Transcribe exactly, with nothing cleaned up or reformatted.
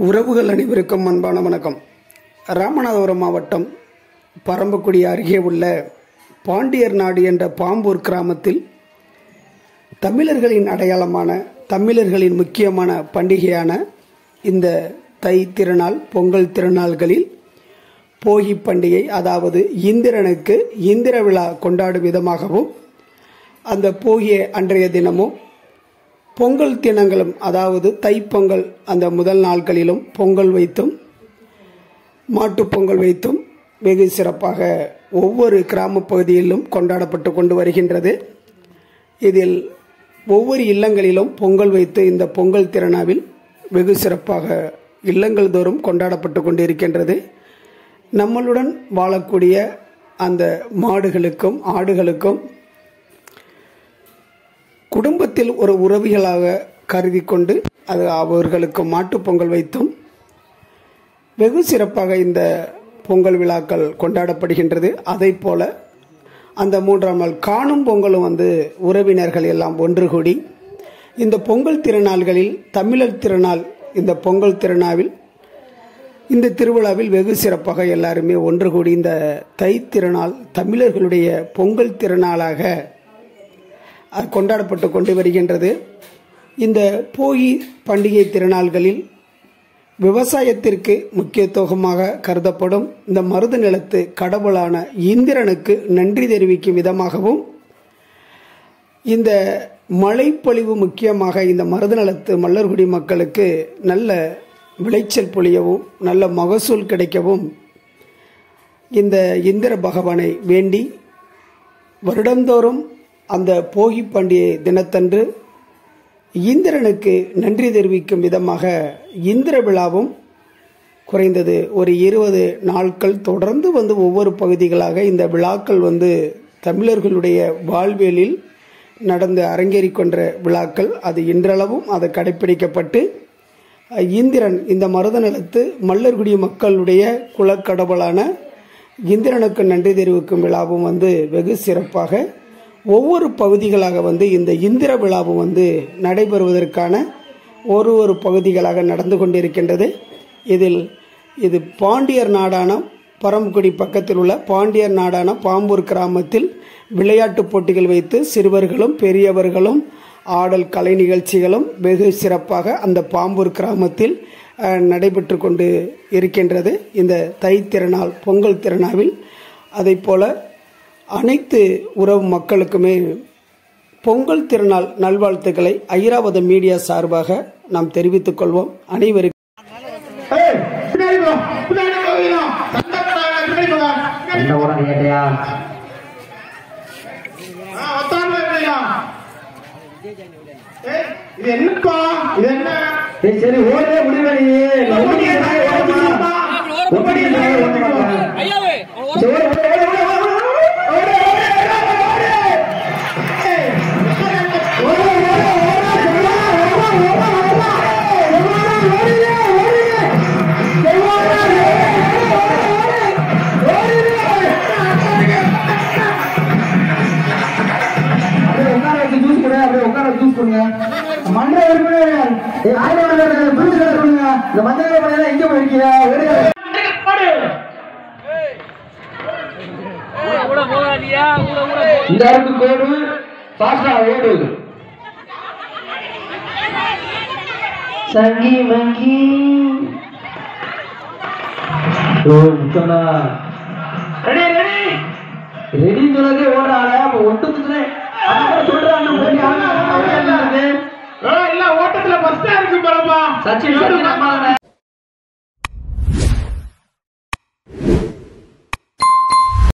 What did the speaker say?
உறவுகள் அனைவருக்கும் அன்பான வணக்கம். ராமநாதபுரம் மாவட்டம் பரம்பக்குடி அருகே உள்ள பாண்டியர் நாடு என்ற பாம்பூர் கிராமத்தில் தமிழர்களின் அடையாளமான தமிழர்களின் முக்கியமான பண்டிகையான இந்த தை திருநாள் பொங்கல் திருநாள்களில் போகி பண்டிகை, அதாவது இந்திரனுக்கு இந்திர விழா கொண்டாடும் விதமாகவும் அந்த போகிய அன்றைய தினமும் பொங்கல் தினங்களும், அதாவது தைப்பொங்கல் அந்த முதல் நாட்களிலும் பொங்கல் வைத்தும் மாட்டு பொங்கல் வைத்தும் வெகு சிறப்பாக ஒவ்வொரு கிராம பகுதியிலும் கொண்டாடப்பட்டு கொண்டு வருகின்றது. இதில் ஒவ்வொரு இல்லங்களிலும் பொங்கல் வைத்து இந்த பொங்கல் திருநாளில் வெகு சிறப்பாக இல்லங்கள் தோறும் கொண்டாடப்பட்டு கொண்டிருக்கின்றது. நம்மளுடன் வாழக்கூடிய அந்த மாடுகளுக்கும் ஆடுகளுக்கும் குடும்பத்தில் ஒரு உறவிகளாக கருதி கொண்டு அது அவர்களுக்கு மாட்டுப் பொங்கல் வைத்தும் வெகு சிறப்பாக இந்த பொங்கல் விழாக்கள் கொண்டாடப்படுகின்றது. அதை போல அந்த மூன்றாம் நாள் காணும் பொங்கலும் வந்து உறவினர்கள் எல்லாம் ஒன்று கூடி இந்த பொங்கல் திருநாள்களில் தமிழர் திருநாள் இந்த பொங்கல் திருநாளில் இந்த திருவிழாவில் வெகு சிறப்பாக எல்லாருமே ஒன்று கூடி இந்த தை திருநாள் தமிழர்களுடைய பொங்கல் திருநாளாக கொண்டாடப்பட்டு கொண்டு வருகின்றது. இந்த போகி பண்டிகை திருநாள்களில் விவசாயத்திற்கு முக்கியத்துவமாக கருதப்படும் இந்த மருத நிலத்து கடவுளான இந்திரனுக்கு நன்றி தெரிவிக்கும் விதமாகவும் இந்த மழைப்பொழிவு முக்கியமாக இந்த மருத நிலத்து மல்லர்குடி மக்களுக்கு நல்ல விளைச்சல் பொழியவும் நல்ல மகசூல் கிடைக்கவும் இந்த இந்திர பகவானை வேண்டி வருடந்தோறும் அந்த போகி பண்டிகை தினத்தன்று இந்திரனுக்கு நன்றி தெரிவிக்கும் விதமாக இந்திர விழாவும் குறைந்தது ஒரு இருபது நாட்கள் தொடர்ந்து வந்து ஒவ்வொரு பகுதிகளாக இந்த விழாக்கள் வந்து தமிழர்களுடைய வாழ்வியலில் நடந்து அரங்கேறிக்கொண்ட விழாக்கள். அது இன்றளவும் அது கடைபிடிக்கப்பட்டு இந்திரன் இந்த மருத நிலத்து மல்லர்குடி மக்களுடைய குலக்கடவுளான இந்திரனுக்கு நன்றி தெரிவிக்கும் விழாவும் வந்து வெகு சிறப்பாக ஒவ்வொரு பகுதிகளாக வந்து இந்த இந்திர விழாவும் வந்து நடைபெறுவதற்கான ஒரு ஒரு பகுதிகளாக நடந்து கொண்டிருக்கின்றது. இதில் இது பாண்டியர் நாடான பரம்பக்குடி பக்கத்தில் உள்ள பாண்டியர் நாடான பாம்பூர் கிராமத்தில் விளையாட்டு போட்டிகள் வைத்து சிறுவர்களும் பெரியவர்களும் ஆடல் கலை நிகழ்ச்சிகளும் வெகு சிறப்பாக அந்த பாம்பூர் கிராமத்தில் நடைபெற்று கொண்டு இருக்கின்றது. இந்த தை திருநாள் பொங்கல் திருநாளில் அதை போல அனைத்து உறவு மக்களுக்குமே பொங்கல் திருநாள் நல்வாழ்த்துக்களை ஐராவதம் மீடியா சார்பாக நாம் தெரிவித்துக் கொள்வோம். அனைவருக்கும் சங்கி மங்கி ரெடி சொல்லுங்க ஓடுறாங்க. ஒட்டுத்துல ஓட்டத்துல பஸ்டா இருக்கு. சச்சின்